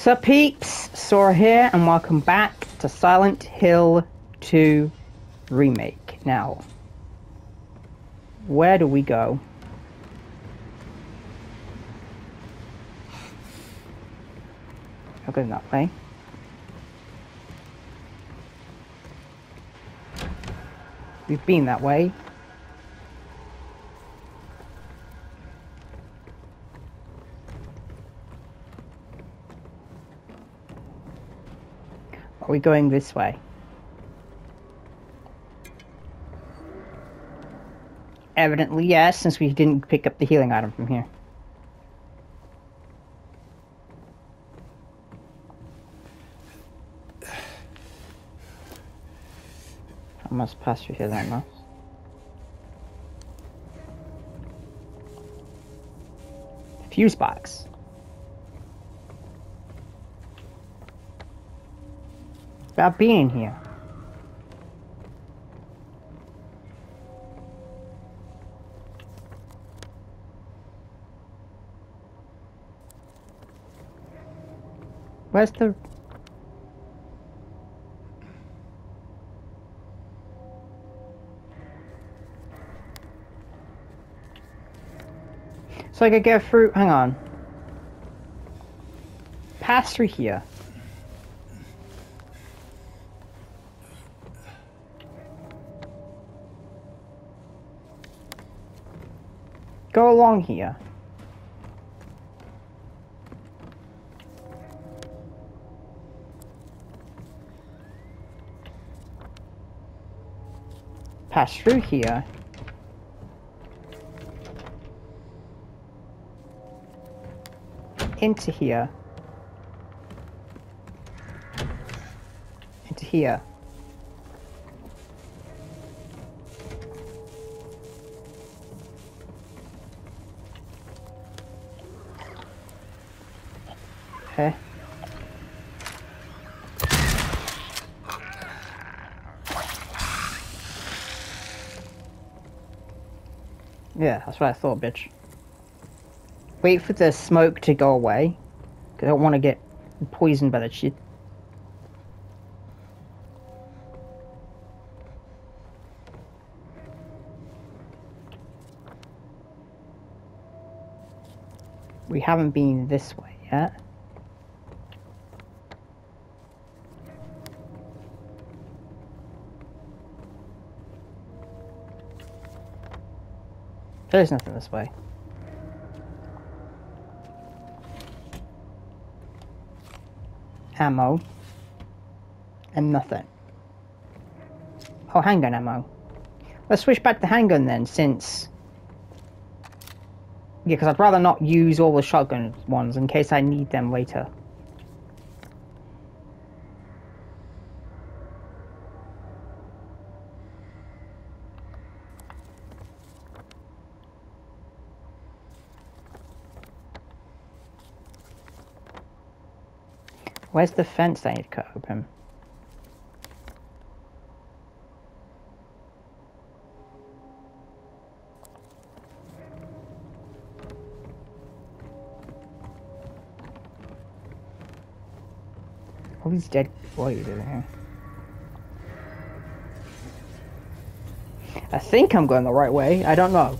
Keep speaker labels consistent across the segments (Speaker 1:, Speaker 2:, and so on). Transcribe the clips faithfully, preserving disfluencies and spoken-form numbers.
Speaker 1: Sup peeps, Sora here, and welcome back to Silent Hill two Remake. Now, where do we go? I'll go that way. We've been that way. Are we going this way? Evidently yes, since we didn't pick up the healing item from here. I must pass through here then, must. Fuse box. About being here. Where's the... So I could get through... Hang on. Pass through here. Go along here. Pass through here. Into here. Into here. Okay. Yeah, that's what I thought, bitch. Wait for the smoke to go away, because I don't want to get poisoned by that shit. We haven't been this way yet. There's nothing this way. Ammo. And nothing. Oh, handgun ammo. Let's switch back to handgun then, since... Yeah, because I'd rather not use all the shotgun ones in case I need them later. Where's the fence I need to cut open? All these dead bodies in here. I think I'm going the right way. I don't know.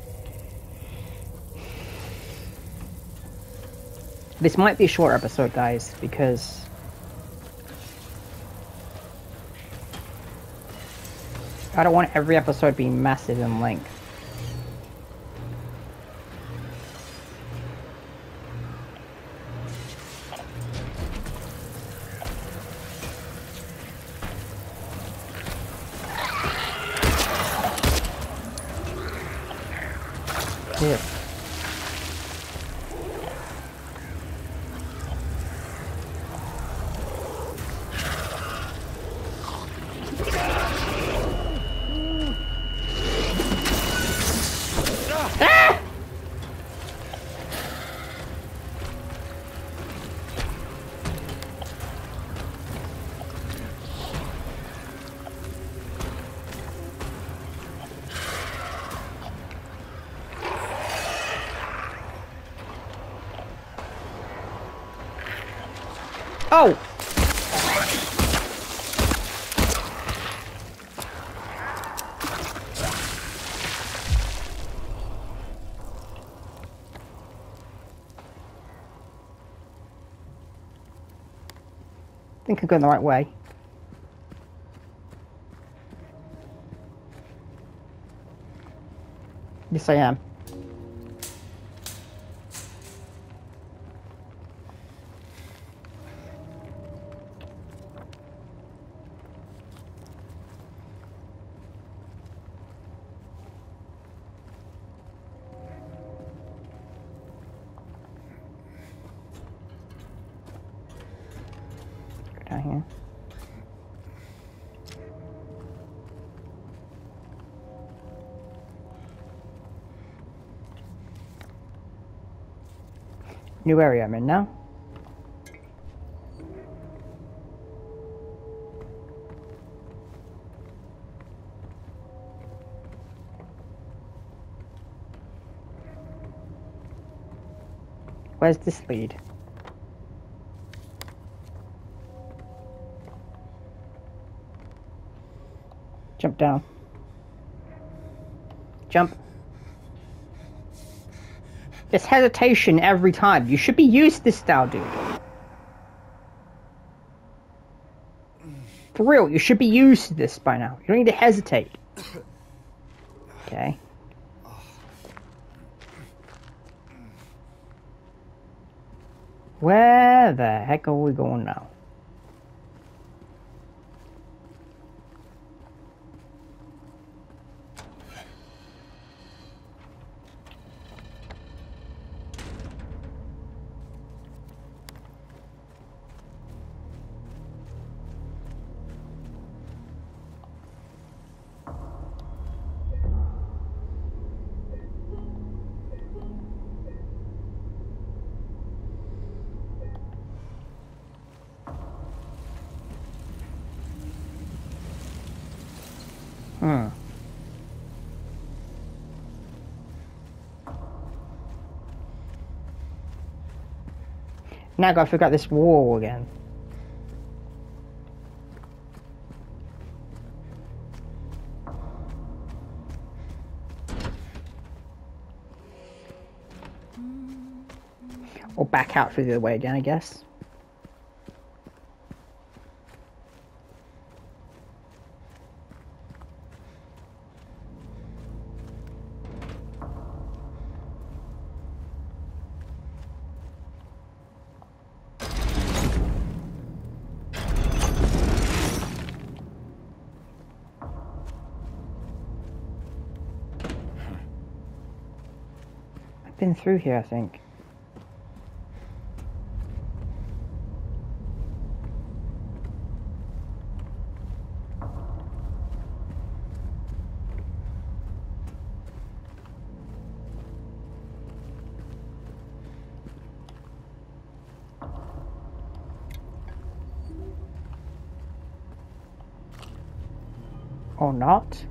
Speaker 1: This might be a short episode, guys, because I don't want every episode being massive in length. Yeah. Oh! I think I'm going the right way. Yes, I am. Go down here. New area I'm in now. Where's this lead? Jump down. Jump. There's hesitation every time. You should be used to this style, dude. For real, you should be used to this by now. You don't need to hesitate. Okay. Where the heck are we going now? Hmm. Now I gotta figure out this wall again. Or back out through the other way again, I guess. I've been through here, I think. Or not.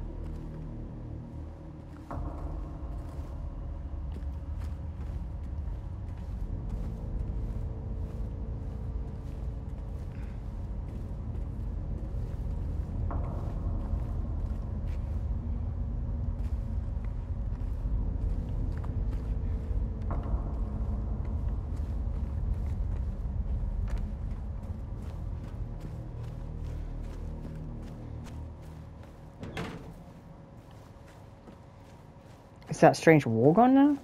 Speaker 1: Is that strange wall gone now?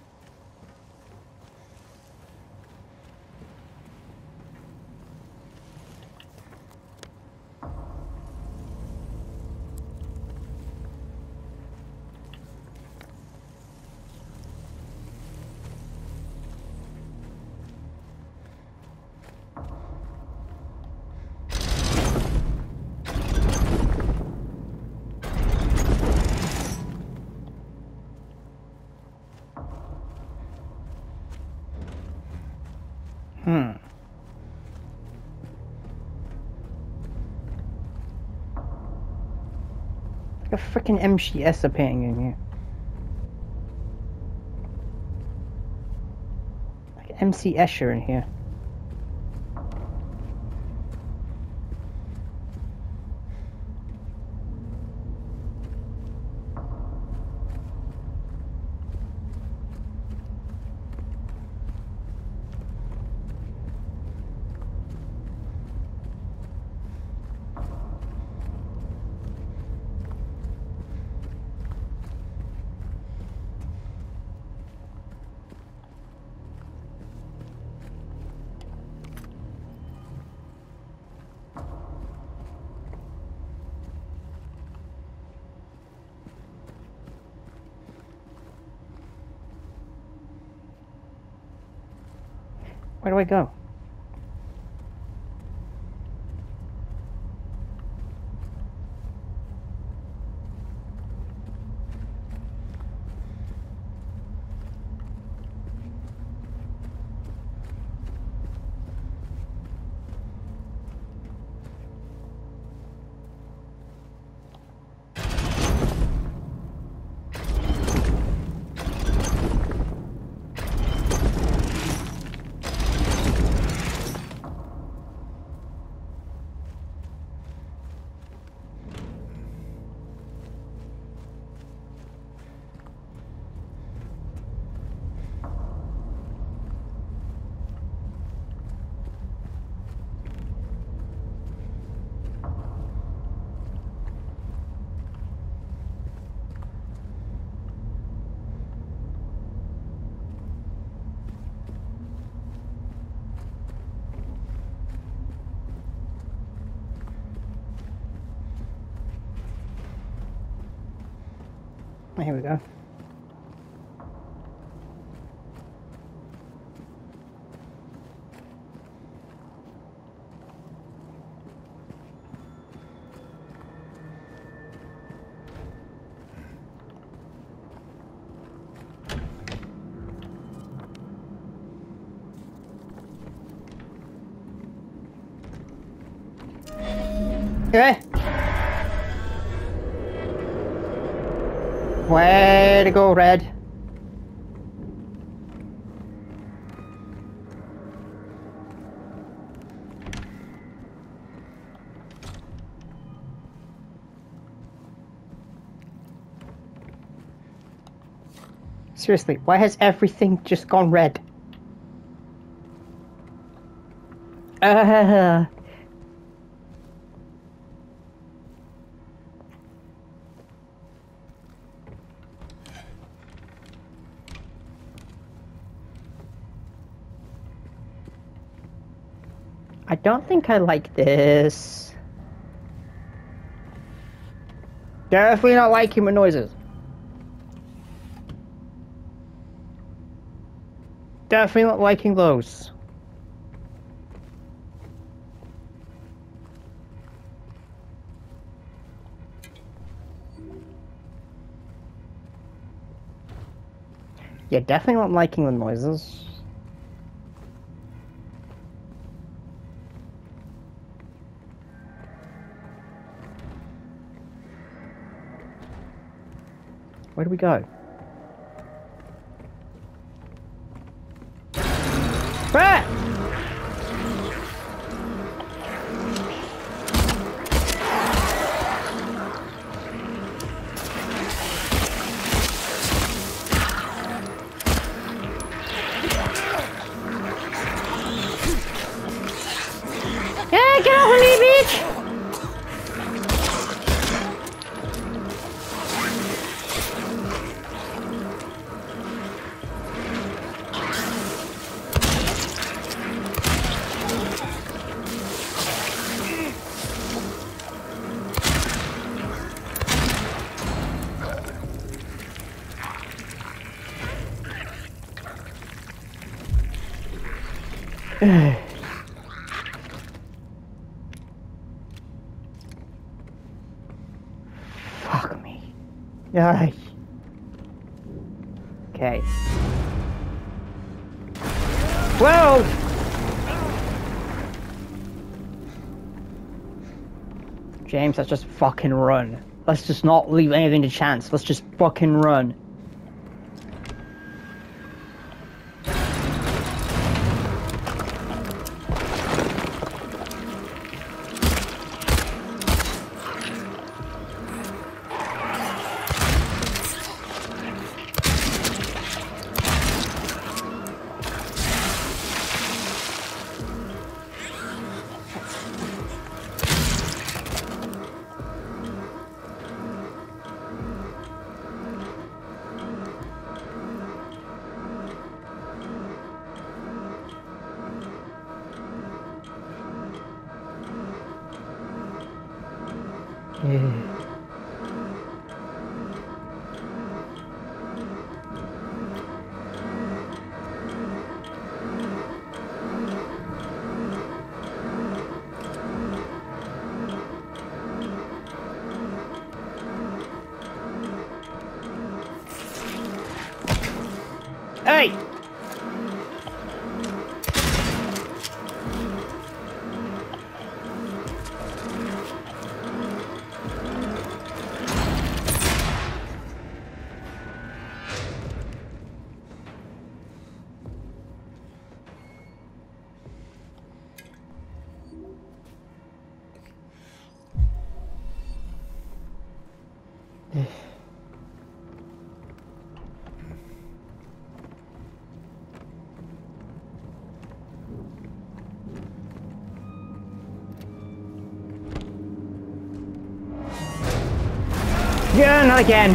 Speaker 1: Hmm. Like a freaking M C S appearing in here. Like M C Escher in here. Where do I go? Here we go. Okay. Way to go, Red. Seriously, why has everything just gone red? Uh, I don't think I like this. Definitely not like human noises. Definitely not liking those. Yeah, definitely not liking the noises. Where do we go? Ah! Yeah, get off of me, bitch! Fuck me. Ay. Okay. Whoa! James, let's just fucking run. Let's just not leave anything to chance. Let's just fucking run. Yeah. Hey! Yeah, not again.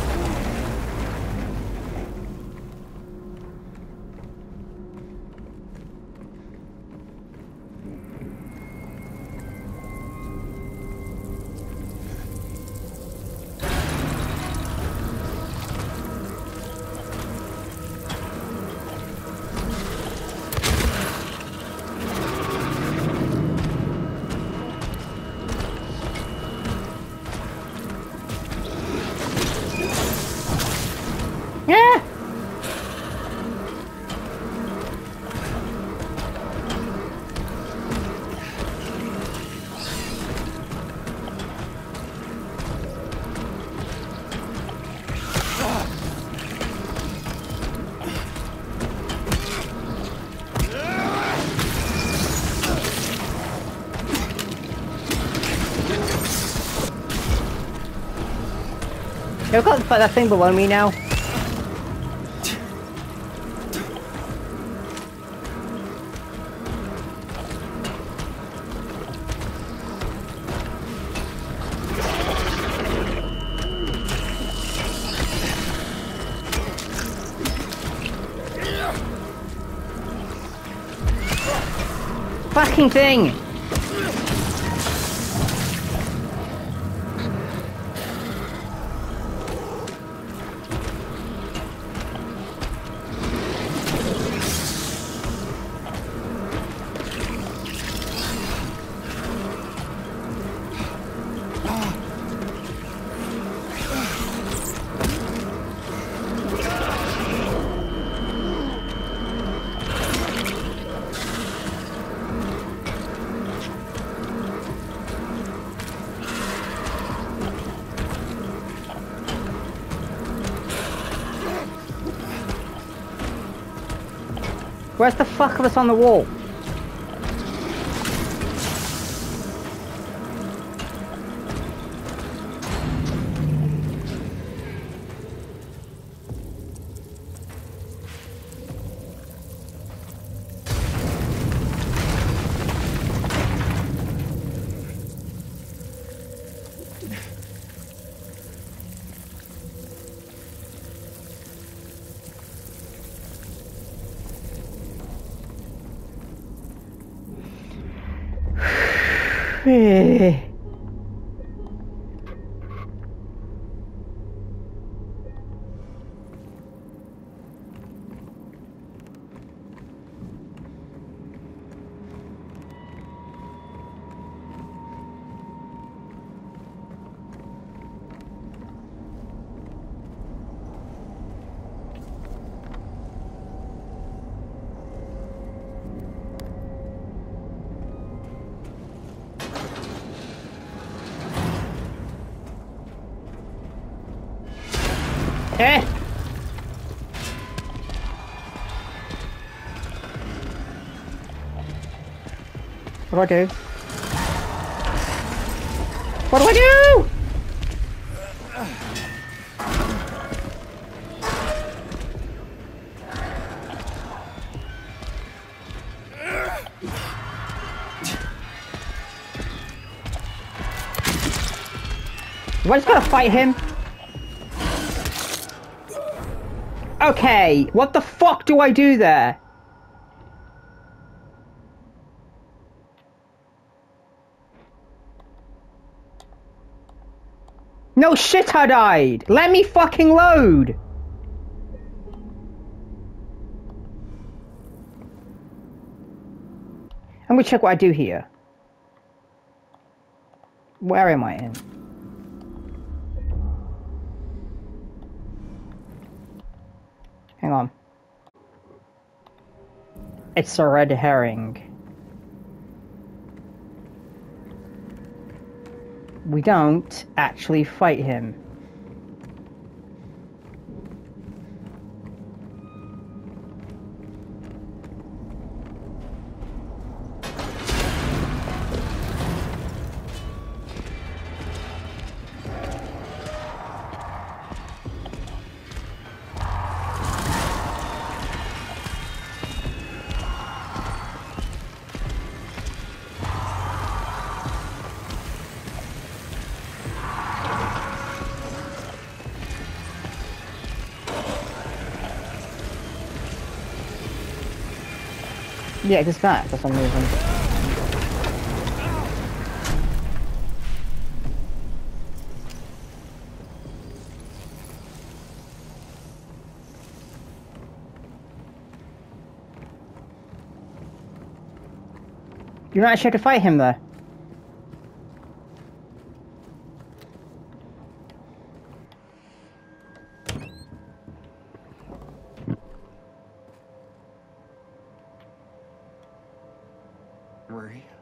Speaker 1: Yeah. You've got that thing below me now. Fucking thing! Where's the fuck of us on the wall? Eh. Eh. What do I do? What do I do? I just gotta fight him. Okay, what the fuck do I do there? No shit, I died. Let me fucking load. I'm gonna check what I do here. Where am I in? Hang on. It's a red herring. We don't actually fight him. Yeah, it just that for some reason. You're not sure to fight him though.
Speaker 2: Marie.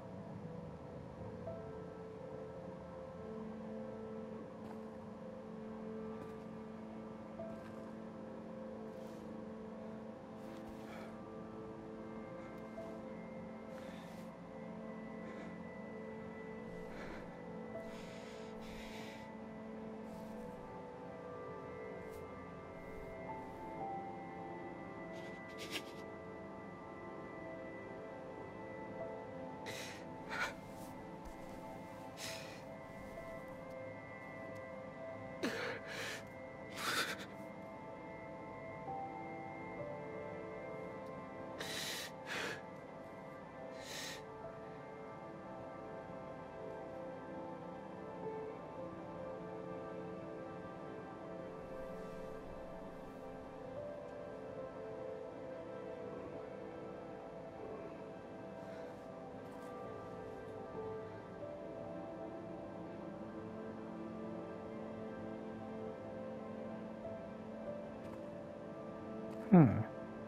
Speaker 1: Hmm.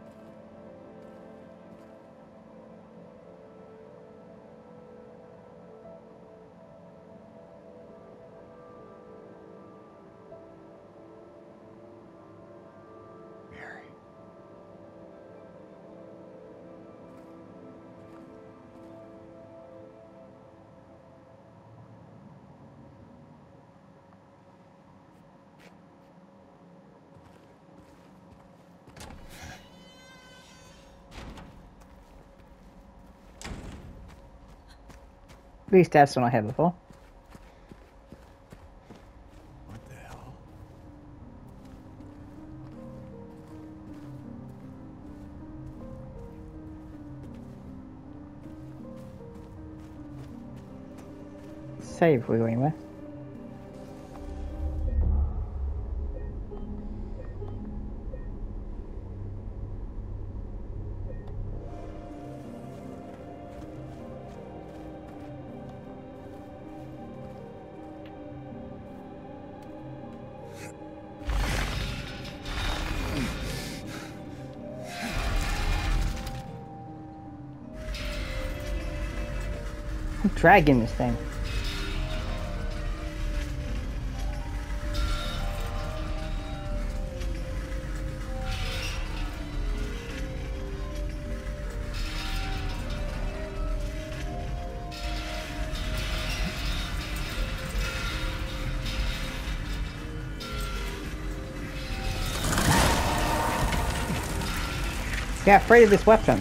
Speaker 2: Mary.
Speaker 1: At least that's one I had before.
Speaker 2: What the hell?
Speaker 1: Save if we're going there. I'm dragging this thing. Get afraid of this weapon.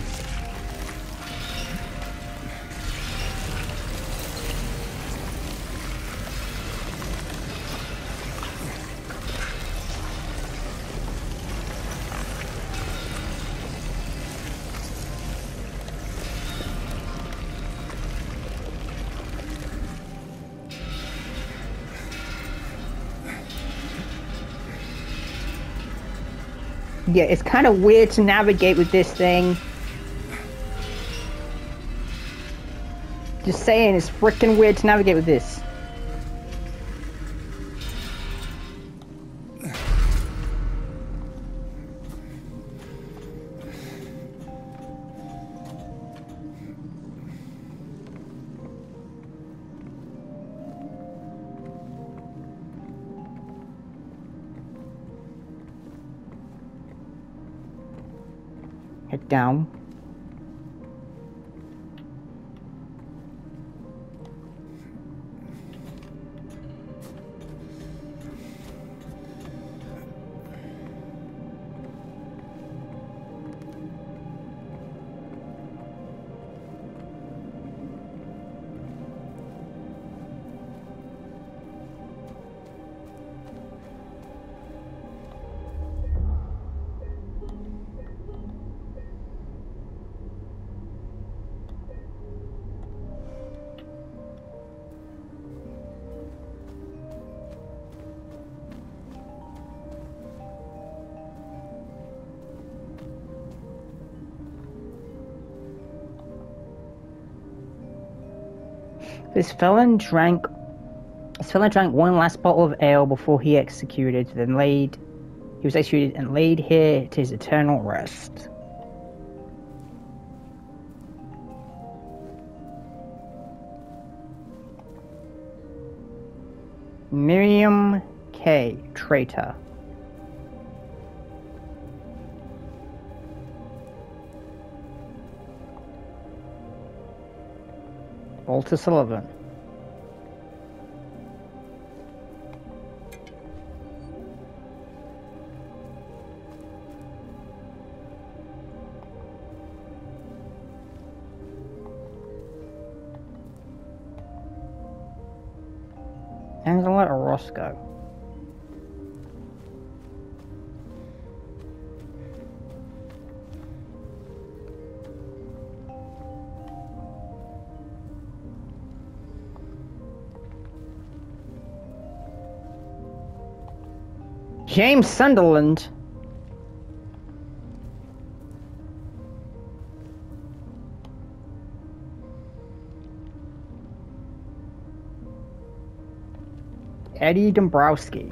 Speaker 1: Yeah, it's kind of weird to navigate with this thing. Just saying, it's freaking weird to navigate with this. down. This felon drank this felon drank one last bottle of ale before he executed, then laid he was executed and laid here to his eternal rest. Miriam K. Traitor. Walter Sullivan. Angela Orozco. James Sunderland. Eddie Dombrowski.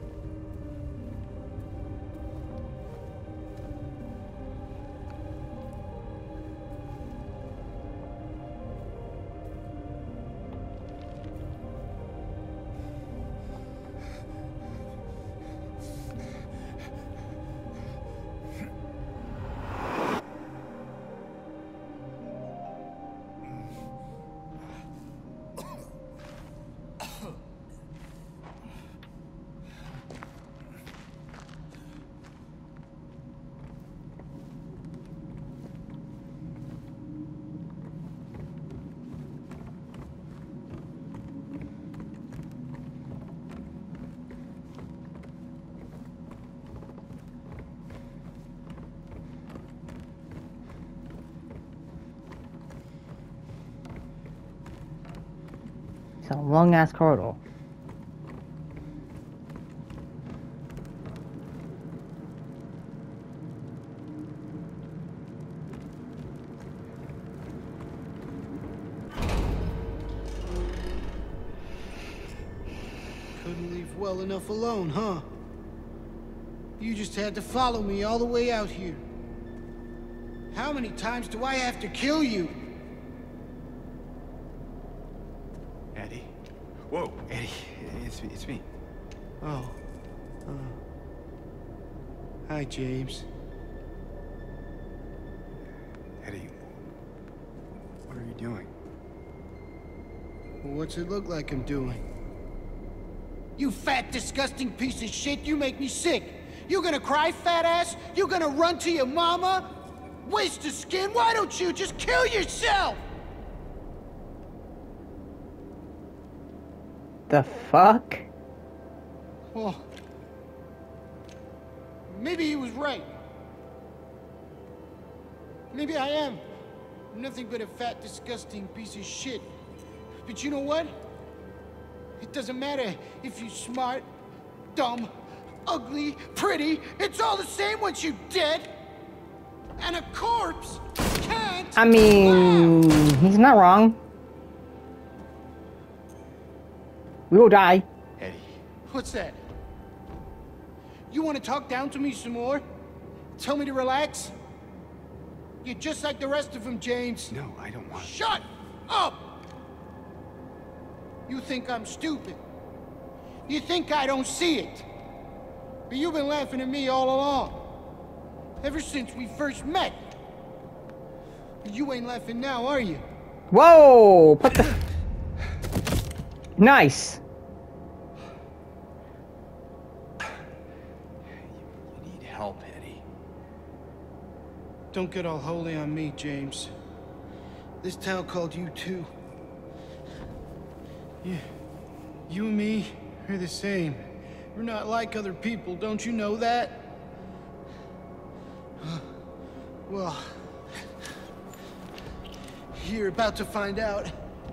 Speaker 1: It's a long ass corridor.
Speaker 3: Couldn't leave well enough alone, huh? You just had to follow me all the way out here. How many times do I have to kill you?
Speaker 2: Eddie? Whoa, Eddie, it's, it's me.
Speaker 3: Oh. Uh. Hi, James.
Speaker 2: Eddie, what are you doing?
Speaker 3: Well, what's it look like I'm doing? You fat, disgusting piece of shit, you make me sick. You gonna cry, fat ass? You gonna run to your mama? Waste of skin, why don't you just kill yourself?
Speaker 1: The fuck?
Speaker 3: Well, maybe he was right. Maybe I am nothing but a fat, disgusting piece of shit. But you know what? It doesn't matter if you're smart, dumb, ugly, pretty. It's all the same once you're dead. And a corpse can't.
Speaker 1: I mean,
Speaker 3: laugh.
Speaker 1: he's not wrong. We will die.
Speaker 2: Eddie.
Speaker 3: What's that? You want to talk down to me some more? Tell me to relax? You're just like the rest of them, James.
Speaker 2: No, I don't want.
Speaker 3: Shut up! You think I'm stupid. You think I don't see it. But you've been laughing at me all along. Ever since we first met. You ain't laughing now, are you?
Speaker 1: Whoa! Put the... Nice!
Speaker 2: You need help, Eddie.
Speaker 3: Don't get all holy on me, James. This town called you too. Yeah, you and me are the same. We're not like other people, don't you know that? Well, you're about to find out.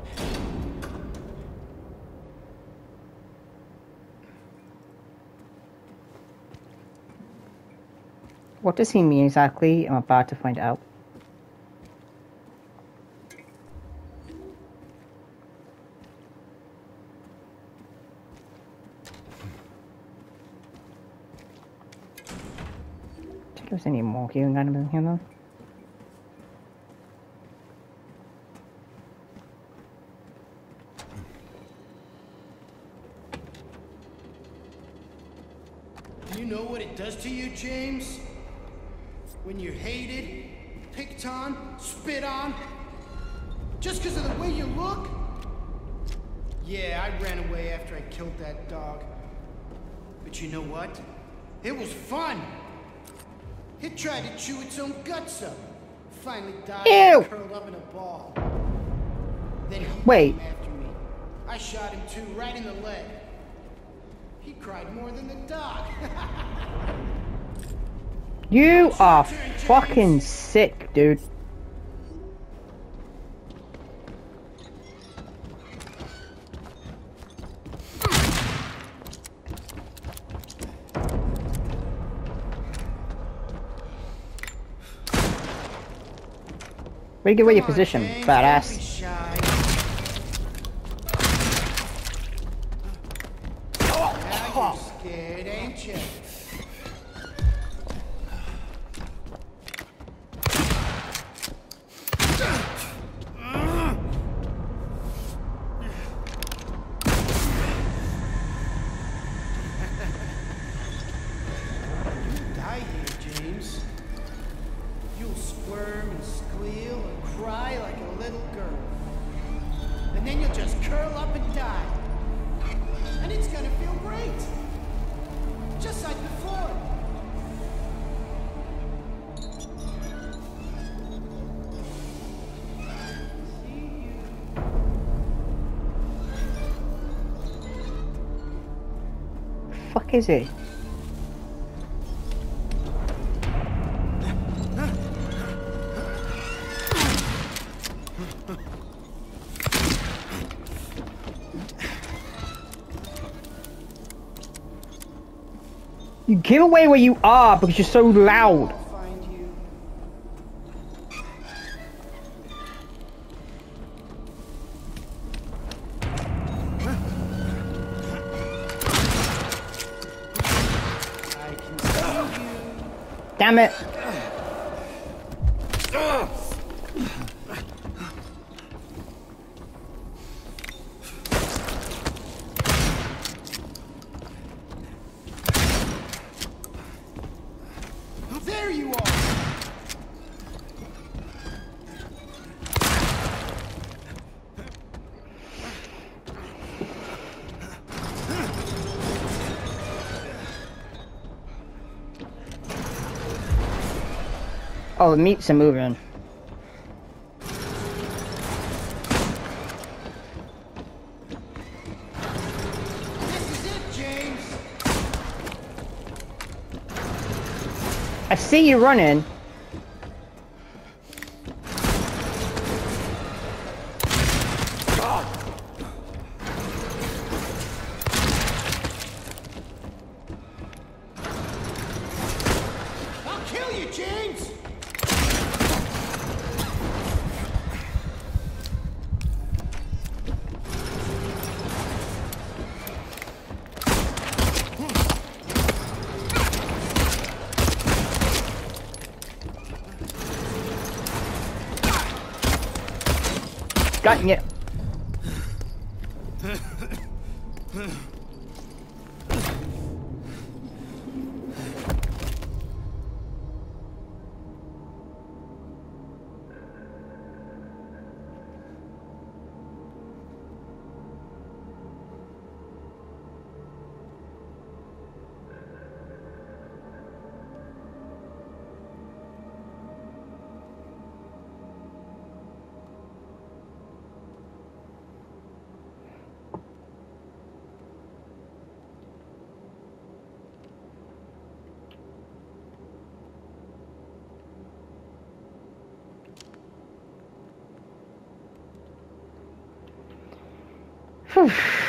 Speaker 1: What does he mean exactly? I'm about to find out. Check if there's any more healing items in here though.
Speaker 3: Do you know what it does to you, James? When you're hated, picked on, spit on, just because of the way you look? Yeah, I ran away after I killed that dog. But you know what? It was fun. It tried to chew its own guts up. Finally died
Speaker 1: Ew.
Speaker 3: and curled up in a ball. Then he
Speaker 1: Wait.
Speaker 3: came after me. I shot him too, right in the leg. He cried more than the dog.
Speaker 1: You are fucking sick, dude. Where you get away your position, badass.
Speaker 3: Now you're scared, ain't you? Die here, James. You'll squirm and squeal and cry like a little girl. And then you'll just curl up and die. And it's gonna feel great. Just like before.
Speaker 1: Fuck is it? You give away where you are because you're so loud.
Speaker 3: I'll find you. I can see you.
Speaker 1: Damn it.
Speaker 3: There you are.
Speaker 1: Oh, the meats are moving.
Speaker 3: This is it, James.
Speaker 1: I see you running.
Speaker 3: I'll kill you, James.
Speaker 1: Got you. Whew.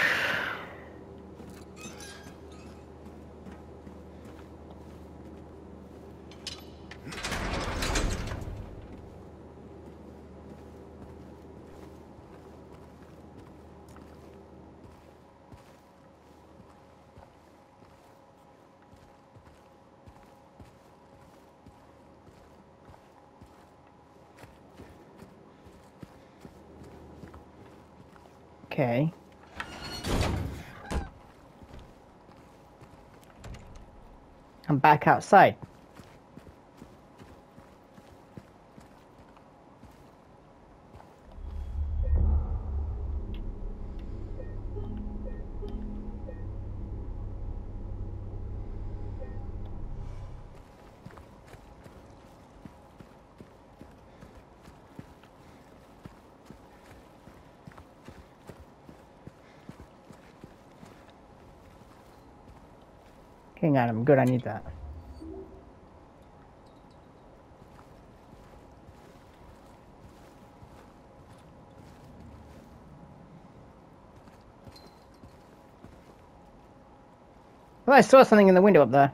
Speaker 1: Okay. I'm back outside. Hang on, I'm good. I need that. Well, I saw something in the window up there.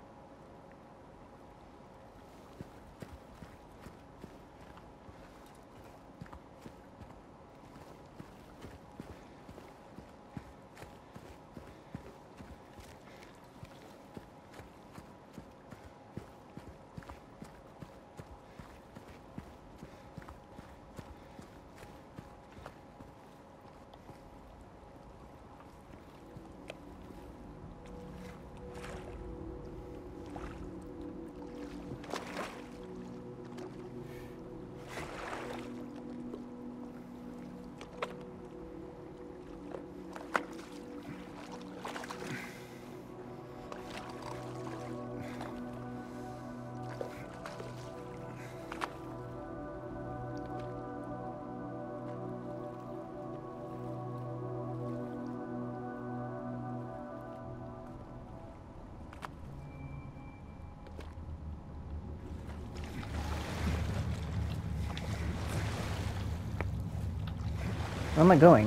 Speaker 1: Where am I going?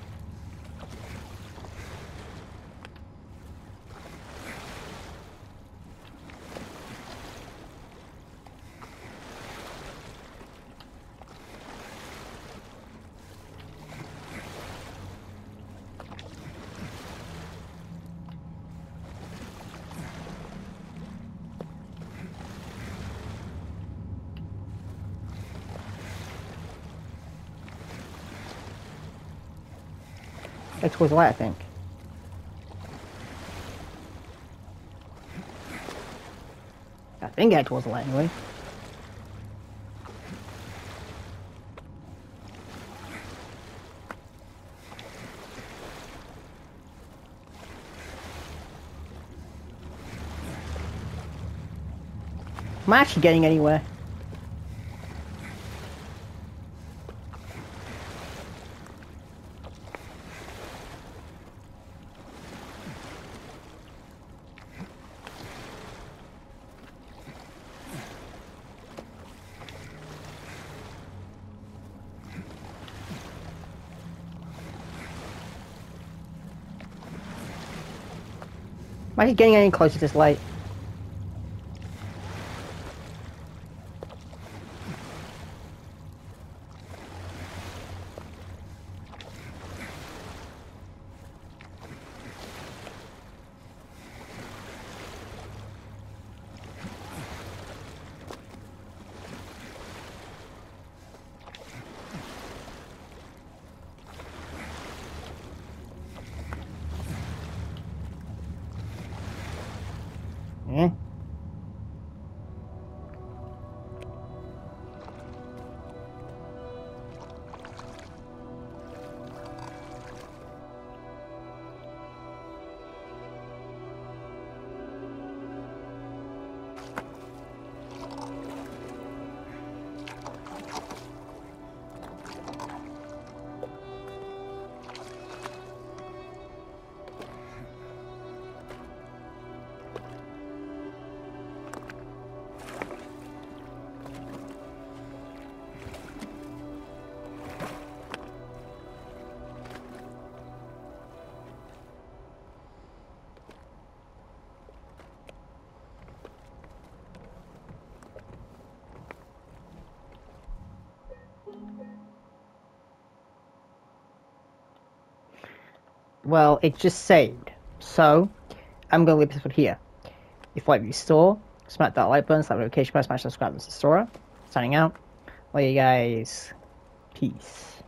Speaker 1: Head towards the light, I think. I think head towards the light anyway. Am I actually getting anywhere? Am I getting any closer to this light? Well, it just saved. So, I'm going to leave this one here. If you like restore, smack that like button, slap notification bell, smash subscribe and Sora. Signing out. Love you guys. Peace.